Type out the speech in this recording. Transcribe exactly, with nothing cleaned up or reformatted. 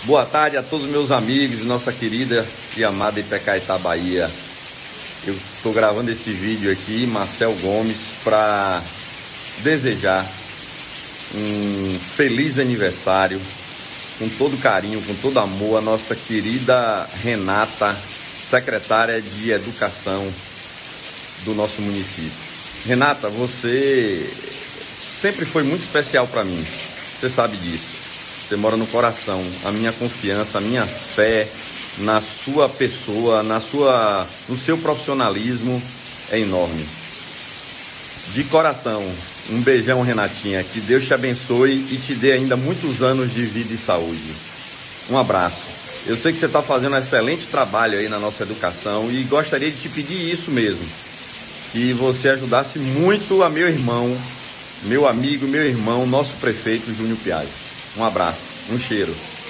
Boa tarde a todos os meus amigos de nossa querida e amada Ipecaetá, Bahia. Eu estou gravando esse vídeo aqui, Marcel Gomes, para desejar um feliz aniversário, com todo carinho, com todo amor, a nossa querida Renata, secretária de Educação do nosso município. Renata, você sempre foi muito especial para mim, você sabe disso. Você mora no coração. A minha confiança, a minha fé na sua pessoa, na sua, no seu profissionalismo é enorme. De coração, um beijão, Renatinha. Que Deus te abençoe e te dê ainda muitos anos de vida e saúde. Um abraço. Eu sei que você está fazendo um excelente trabalho aí na nossa educação e gostaria de te pedir isso mesmo, que você ajudasse muito a meu irmão, meu amigo, meu irmão, nosso prefeito Júnior Piaggio. Um abraço, um cheiro.